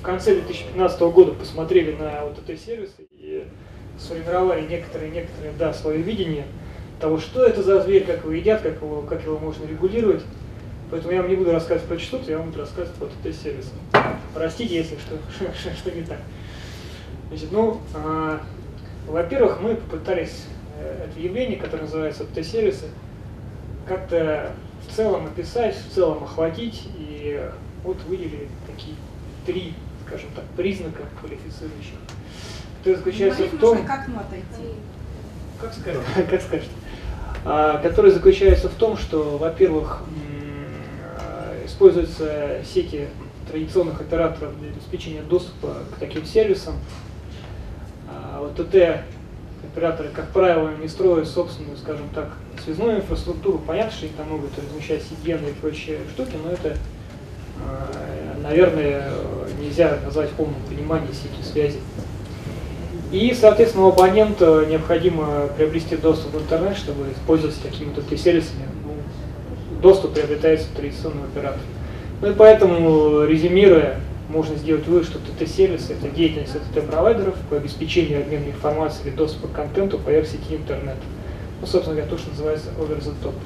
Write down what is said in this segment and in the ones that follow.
конце 2015 года посмотрели на вот эти сервисы и сформировали некоторые, да, свое видение того, что это за зверь, как его едят, как его можно регулировать. Поэтому я вам не буду рассказывать про частоту, я вам буду рассказывать про ТТ-сервисы. Простите, если что не так. Значит, во-первых, мы попытались это явление, которое называется ТТ-сервисы, как-то в целом описать, в целом охватить, и вот выделили такие 3, скажем так, признака квалифицирующих. Это заключается в том... Как отойти? Как скажете. Который заключается в том, что, во-первых, используются сети традиционных операторов для обеспечения доступа к таким сервисам. Вот ТТ-операторы, как правило, не строят собственную, скажем так, связную инфраструктуру. Понятно, что они там могут размещать CDN и прочие штуки, но это, наверное, нельзя назвать в полном понимании сети связи. И, соответственно, у абонента необходимо приобрести доступ в интернет, чтобы использоваться такими ТТ-сервисами. Доступ приобретается традиционным оператором. Ну и поэтому, резюмируя, можно сделать вывод, что ТТ-сервисы – это деятельность ТТ-провайдеров по обеспечению обмена информацией или доступа к контенту поверх сети интернет. Ну, собственно говоря, то, что называется over the top.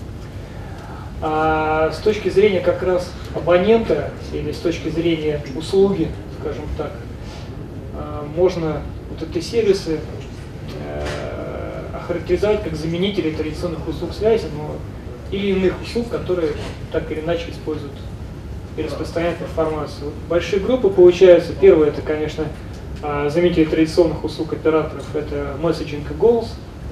А с точки зрения как раз абонента или с точки зрения услуги, скажем так, можно вот эти сервисы охарактеризовать как заменители традиционных услуг связи, но или иных услуг, которые так или иначе используют и распространяют информацию. Вот большие группы получаются. Первое, это, конечно, заменители традиционных услуг операторов, это месседжинг и голос.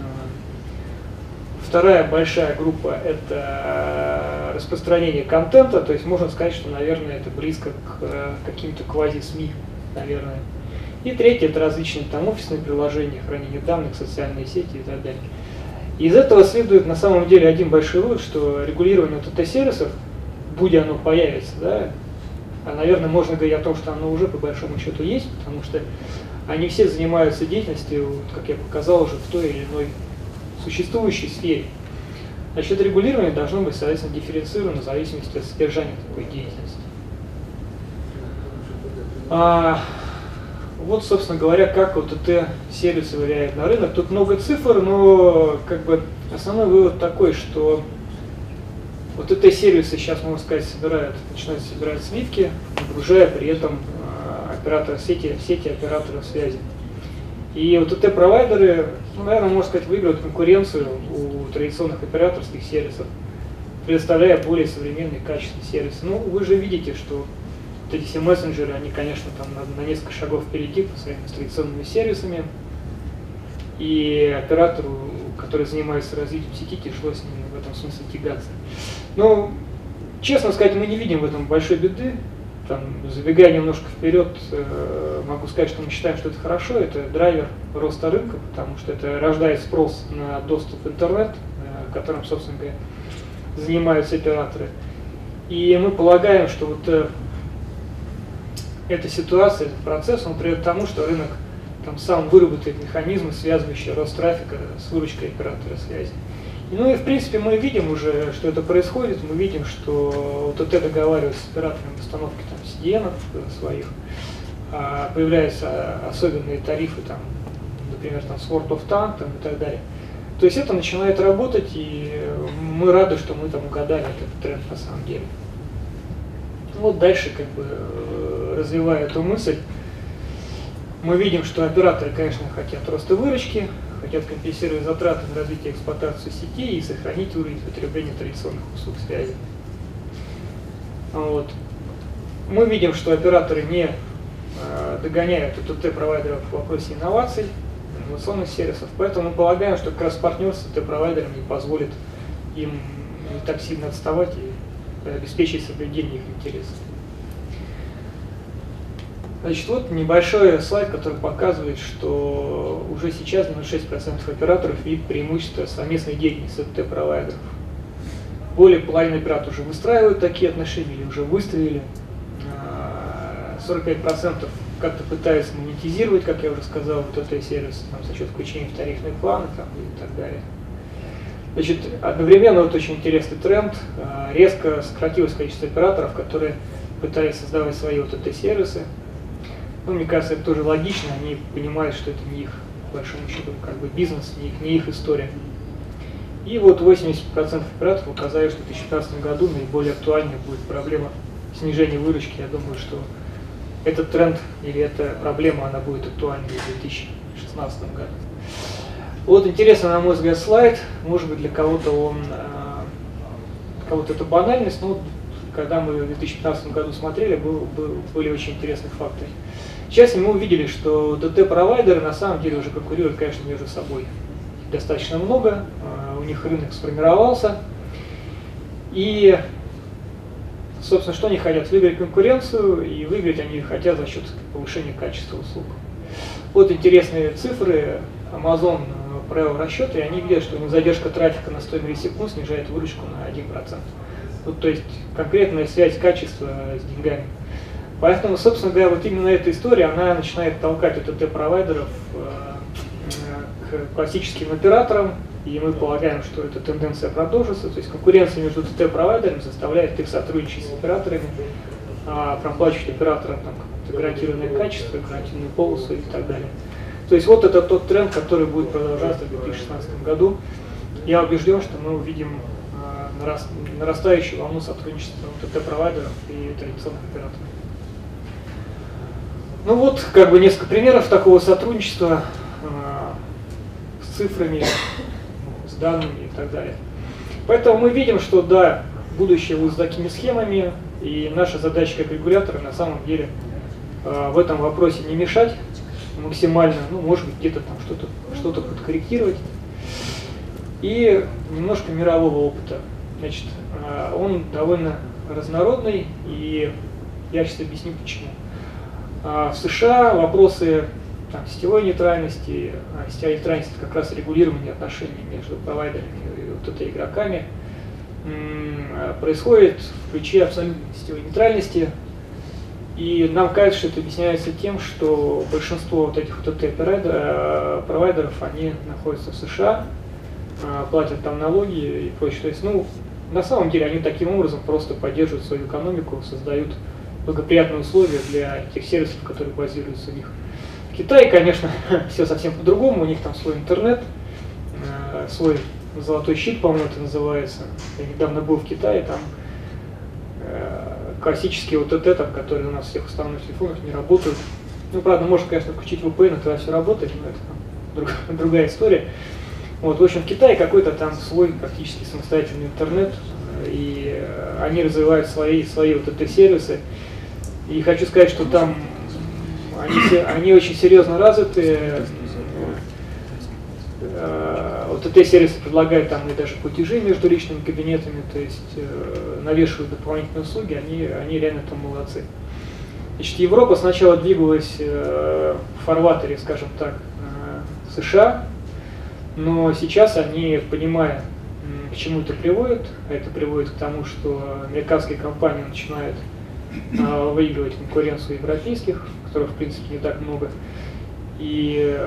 Вторая большая группа – это распространение контента, то есть можно сказать, что, наверное, это близко к каким-то квази-СМИ, наверное. И третье – это различные там офисные приложения, хранение данных, социальные сети и так далее. Из этого следует на самом деле один большой вывод, что регулирование ТТ-сервисов, будь оно появится, да, наверное, можно говорить о том, что оно уже по большому счету есть, потому что они все занимаются деятельностью, как я показал уже, в той или иной существующей сфере. Значит, регулирование должно быть, соответственно, дифференцировано в зависимости от содержания такой деятельности. Вот, собственно говоря, как вот ТТ-сервисы влияют на рынок. Тут много цифр, но как бы основной вывод такой, что вот ТТ-сервисы сейчас, можно сказать, начинают собирать сливки, нагружая при этом операторов сети операторов связи. И вот ТТ-провайдеры, наверное, можно сказать, выигрывают конкуренцию у традиционных операторских сервисов, предоставляя более современные качественные сервисы. Ну, вы же видите, что вот эти все мессенджеры, они, конечно, там на несколько шагов впереди по своим традиционными сервисами. И оператору, который занимается развитием сети, тяжело с ними в этом смысле тягаться. Но, честно сказать, мы не видим в этом большой беды. Там, забегая немножко вперед, могу сказать, что мы считаем, что это хорошо, это драйвер роста рынка, потому что это рождает спрос на доступ в интернет, которым, собственно говоря, занимаются операторы. И мы полагаем, что вот эта ситуация, этот процесс, он приведет к тому, что рынок там сам выработает механизмы, связывающие рост трафика с выручкой оператора связи. Ну и в принципе мы видим уже, что это происходит, мы видим, что вот это договариваются с операторами в установке там CDN своих, появляются особенные тарифы, там, например, там, с World of Tank там, и так далее. То есть это начинает работать, и мы рады, что мы там угадали этот тренд на самом деле. Вот дальше, как бы, развивая эту мысль, мы видим, что операторы, конечно, хотят роста выручки, хотят компенсировать затраты на развитие и эксплуатацию сетей и сохранить уровень потребления традиционных услуг связи. Вот. Мы видим, что операторы не догоняют ТТ-провайдеров в вопросе инноваций, инновационных сервисов, поэтому мы полагаем, что как раз партнерство с ТТ-провайдерами позволит им не так сильно отставать и обеспечить соблюдение их интересов. Значит, вот небольшой слайд, который показывает, что уже сейчас 96% операторов видят преимущество совместной деятельности ТТ-провайдеров. Более половины операторов уже выстраивают такие отношения или уже выставили. 45% как-то пытаются монетизировать, как я уже сказал, ТТ-сервис за счет включения в тарифные планы там, и так далее. Значит, одновременно вот очень интересный тренд. Резко сократилось количество операторов, которые пытались создавать свои ТТ-сервисы. Ну, мне кажется, это тоже логично, они понимают, что это не их, по большому счету, как бы бизнес, не их история. И вот 80% операторов указали, что в 2015 году наиболее актуальной будет проблема снижения выручки. Я думаю, что этот тренд или эта проблема, она будет актуальной в 2016 году. Вот интересный, на мой взгляд, слайд. Может быть, для кого-то это банальность, но когда мы в 2015 году смотрели, были очень интересные факты. Сейчас мы увидели, что ДТ-провайдеры на самом деле уже конкурируют, конечно, между собой. Их достаточно много, у них рынок сформировался. И, собственно, что они хотят? Выиграть конкуренцию, и выиграть они хотят за счет повышения качества услуг. Вот интересные цифры. Amazon провел расчеты, и они видят, что у них задержка трафика на 100 миллисекунд снижает выручку на 1%. Вот, то есть конкретная связь качества с деньгами. Поэтому, собственно говоря, вот именно эта история, она начинает толкать ОТТ-провайдеров к классическим операторам, и мы полагаем, что эта тенденция продолжится. То есть конкуренция между ОТТ-провайдерами заставляет их сотрудничать с операторами, проплачивать операторам гарантированное качество, гарантированную полосу и так далее. То есть вот это тот тренд, который будет продолжаться в 2016 году. Я убежден, что мы увидим нарастающую волну сотрудничества ОТТ-провайдеров и традиционных операторов. Ну вот, как бы несколько примеров такого сотрудничества с цифрами, с данными и так далее. Поэтому мы видим, что да, будущее будет с такими схемами, и наша задача как регулятора на самом деле в этом вопросе не мешать максимально, ну, может быть, где-то там что-то подкорректировать. И немножко мирового опыта. Значит, он довольно разнородный, и я сейчас объясню почему. В США вопросы сетевой нейтральности, сетевая нейтральность — это как раз регулирование отношений между провайдерами и вот игроками, происходит в ключе абсолютной сетевой нейтральности. И нам кажется, что это объясняется тем, что большинство вот этих ОТТ-провайдеров, они находятся в США, платят там налоги и прочее. То есть, ну, на самом деле они таким образом просто поддерживают свою экономику, создают благоприятные условия для тех сервисов, которые базируются у них. В Китае, конечно, все совсем по-другому, у них там свой интернет, свой золотой щит, по-моему, это называется. Я недавно был в Китае, там классические ОТТ, там, которые у нас всех установленных телефонах не работают. Ну, правда, можно, конечно, включить VPN, и тогда все работает, но это другая история. Вот, в общем, в Китае какой-то там свой практически самостоятельный интернет, и они развивают свои ОТТ-сервисы. И хочу сказать, что там они очень серьезно развиты. ОТТ-сервисы предлагают там и даже платежи между личными кабинетами, то есть навешивают дополнительные услуги, они реально там молодцы. Значит, Европа сначала двигалась в фарватере, скажем так, США, но сейчас они, понимая, к чему это приводит, это приводит к тому, что американские компании начинают выигрывать конкуренцию европейских, которых, в принципе, не так много. И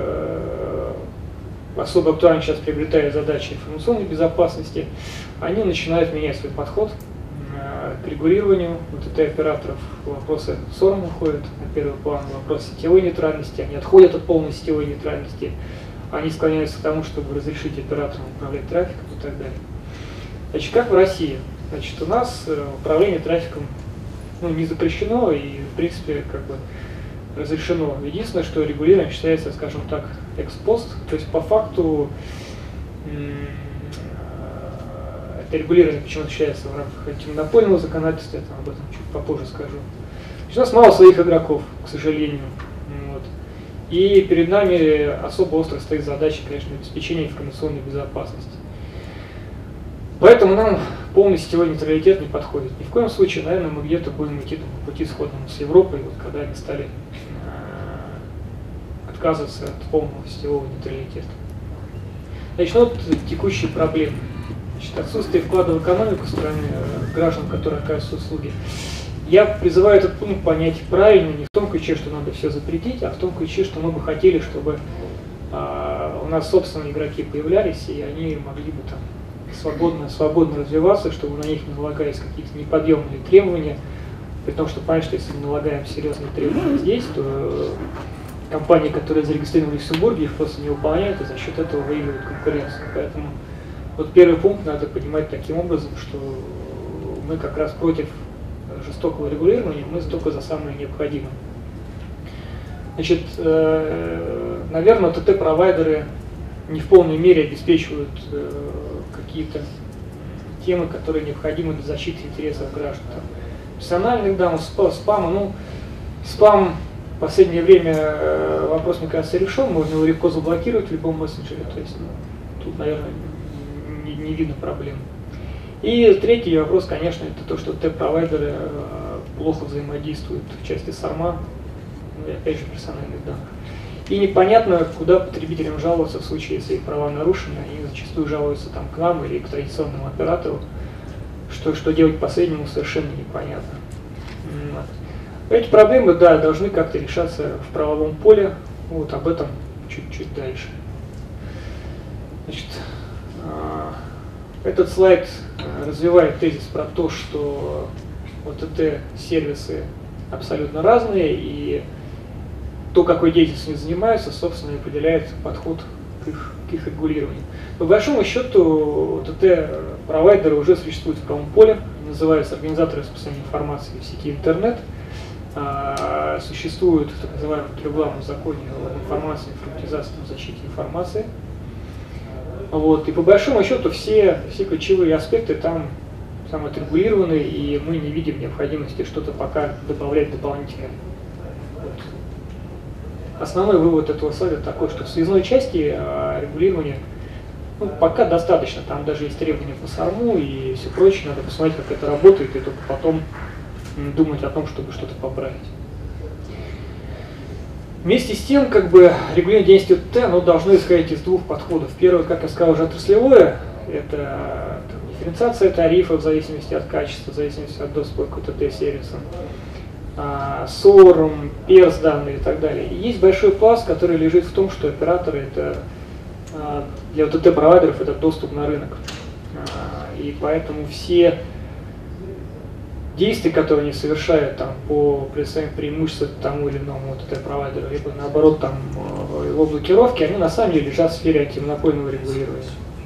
особо актуально сейчас приобретая задачи информационной безопасности, они начинают менять свой подход к регулированию ОТТ-операторов. Вопросы СОРМ уходят на первый план, вопросы сетевой нейтральности, они отходят от полной сетевой нейтральности, они склоняются к тому, чтобы разрешить операторам управлять трафиком и так далее. Значит, как в России? Значит, у нас управление трафиком не запрещено и, в принципе, как бы разрешено. Единственное, что регулирование считается, скажем так, экспост, то есть по факту это регулирование почему-то считается в рамках антимонопольного законодательства, я об этом чуть попозже скажу. Значит, у нас мало своих игроков, к сожалению. Вот. И перед нами особо остро стоит задача, конечно, обеспечения информационной безопасности. Поэтому нам полный сетевой нейтралитет не подходит. Ни в коем случае, наверное, мы где-то будем идти по пути сходному с Европой, вот, когда они стали отказываться от полного сетевого нейтралитета. Значит, вот текущие проблемы. Значит, отсутствие вклада в экономику стороны граждан, которые оказывают услуги. Я призываю этот пункт понять правильно, не в том ключе, что надо все запретить, а в том ключе, что мы бы хотели, чтобы у нас собственные игроки появлялись, и они могли бы там свободно развиваться, чтобы на них не налагались какие-то неподъемные требования, При том, что понятно, что если мы налагаем серьезные требования здесь, то компании, которые зарегистрированы в Люксембурге, их просто не выполняют, и за счет этого выигрывают конкуренцию. Поэтому вот первый пункт надо понимать таким образом, что мы как раз против жестокого регулирования, мы только за самое необходимое. Значит, наверное, ТТ-провайдеры не в полной мере обеспечивают какие-то темы, которые необходимы для защиты интересов граждан. Персональных данных, спама. Ну, спам в последнее время вопрос, мне кажется, решен, можно его легко заблокировать в любом мессенджере, то есть тут, наверное, не видно проблем. И третий вопрос, конечно, это то, что ТТ-провайдеры плохо взаимодействуют в части САРМа, ну и опять же персональных данных. И непонятно, куда потребителям жаловаться в случае, если их права нарушены, они зачастую жалуются там, к нам или к традиционному оператору, что делать последнему совершенно непонятно. Вот. Эти проблемы, да, должны как-то решаться в правовом поле, вот об этом чуть-чуть дальше. Значит, этот слайд развивает тезис про то, что вот эти сервисы абсолютно разные, и то, какой деятельностью они занимаются, собственно, определяет подход к их регулированию. По большому счету, ТТ-провайдеры уже существуют в правом поле, называются организаторы распространения информации в сети интернет, существуют в так называемом трехглавном законе об информации, информатизации и защите информации. Вот. И по большому счету все ключевые аспекты там отрегулированы, и мы не видим необходимости что-то пока добавлять дополнительно. Вот. Основной вывод этого слайда такой, что в связной части регулирования пока достаточно, там даже есть требования по САРМу и все прочее, надо посмотреть, как это работает, и только потом думать о том, чтобы что-то поправить. Вместе с тем, регулирование деятельности ТТ должно исходить из двух подходов. Первое, как я сказал, уже отраслевое, это дифференциация тарифов в зависимости от качества, в зависимости от доступа к ТТ-сервисам, СОРМ, ПЕРС данные и так далее. И есть большой пласт, который лежит в том, что операторы для ТТ-провайдеров это доступ на рынок. И поэтому все действия, которые они совершают по предоставлению преимущества тому или иному ТТ-провайдеру, либо наоборот его блокировки, они на самом деле лежат в сфере антимонопольного регулирования.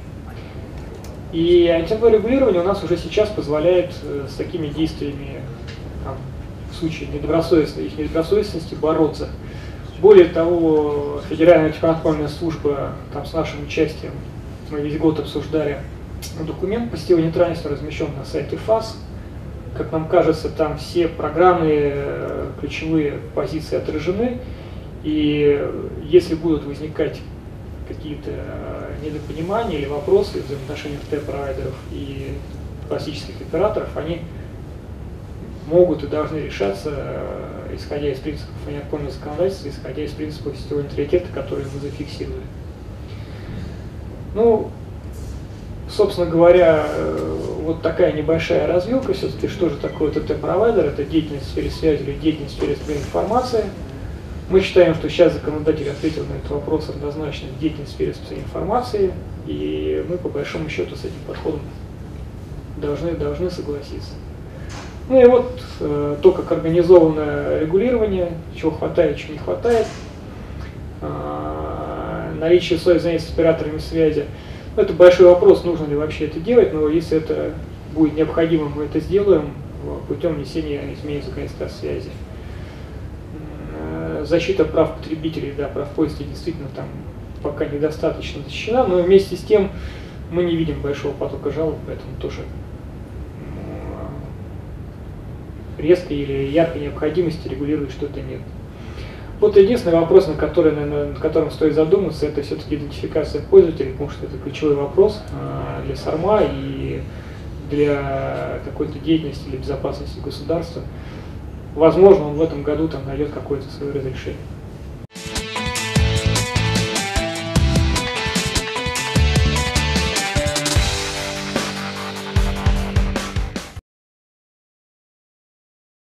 И антимонопольное регулирование у нас уже сейчас позволяет с такими действиями в случае недобросовестности бороться. Более того, Федеральная антимонопольная служба с нашим участием, мы весь год обсуждали документ по сетевой нейтральности, размещен на сайте ФАС. Как нам кажется, там все программные ключевые позиции отражены, и если будут возникать какие-то недопонимания или вопросы в взаимоотношениях ТТ-провайдеров и классических операторов, они могут и должны решаться, исходя из принципов антимонопольного законодательства, исходя из принципов сетевого нейтралитета, которые мы зафиксировали. Ну, собственно говоря, вот такая небольшая развилка все-таки, что же такое ТТ-провайдер, это деятельность в сфере связи или деятельность в сфере информации. Мы считаем, что сейчас законодатель ответил на этот вопрос однозначно, деятельность в сфере информации, и мы по большому счету с этим подходом должны согласиться. Ну и вот то, как организовано регулирование, чего хватает, чего не хватает, наличие условий взаимодействия с операторами связи. Это большой вопрос, нужно ли вообще это делать, но если это будет необходимо, мы это сделаем путем внесения изменений в законодательство о связи. Защита прав потребителей, да, прав пользователей действительно там пока недостаточно защищена, но вместе с тем мы не видим большого потока жалоб, поэтому тоже резкой или яркой необходимости регулировать что-то нет. Вот единственный вопрос, на котором стоит задуматься, это все-таки идентификация пользователей, потому что это ключевой вопрос для САРМа и для какой-то деятельности или безопасности государства. Возможно, он в этом году найдет какое-то свое разрешение.